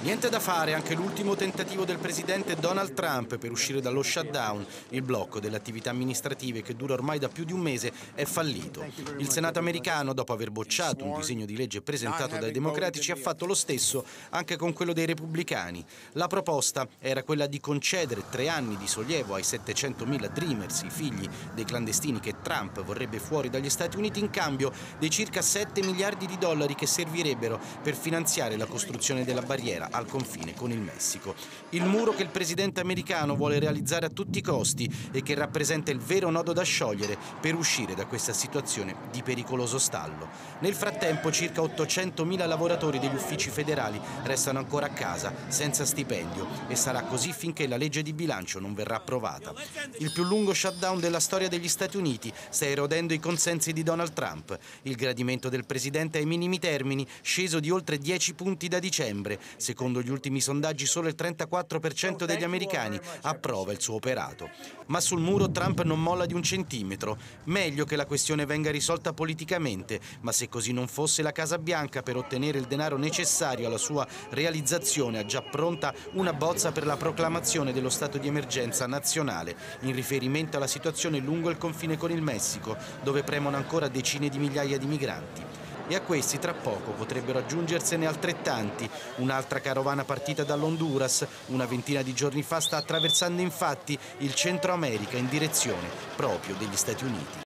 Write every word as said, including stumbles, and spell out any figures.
Niente da fare, anche l'ultimo tentativo del presidente Donald Trump per uscire dallo shutdown, il blocco delle attività amministrative che dura ormai da più di un mese, è fallito. Il Senato americano, dopo aver bocciato un disegno di legge presentato dai democratici, ha fatto lo stesso anche con quello dei repubblicani. La proposta era quella di concedere tre anni di sollievo ai settecentomila Dreamers, i figli dei clandestini che Trump vorrebbe fuori dagli Stati Uniti, in cambio dei circa sette miliardi di dollari che servirebbero per finanziare la costruzione della barriera al confine con il Messico. Il muro che il presidente americano vuole realizzare a tutti i costi e che rappresenta il vero nodo da sciogliere per uscire da questa situazione di pericoloso stallo. Nel frattempo circa ottocentomila lavoratori degli uffici federali restano ancora a casa senza stipendio e sarà così finché la legge di bilancio non verrà approvata. Il più lungo shutdown della storia degli Stati Uniti sta erodendo i consensi di Donald Trump. Il gradimento del presidente è ai minimi termini, sceso di oltre dieci punti da dicembre. Secondo gli ultimi sondaggi solo il trentaquattro per cento degli americani approva il suo operato. Ma sul muro Trump non molla di un centimetro. Meglio che la questione venga risolta politicamente, ma se così non fosse, la Casa Bianca, per ottenere il denaro necessario alla sua realizzazione, ha già pronta una bozza per la proclamazione dello stato di emergenza nazionale in riferimento alla situazione lungo il confine con il Messico, dove premono ancora decine di migliaia di migranti. E a questi tra poco potrebbero aggiungersene altrettanti. Un'altra carovana partita dall'Honduras una ventina di giorni fa sta attraversando infatti il Centro America in direzione proprio degli Stati Uniti.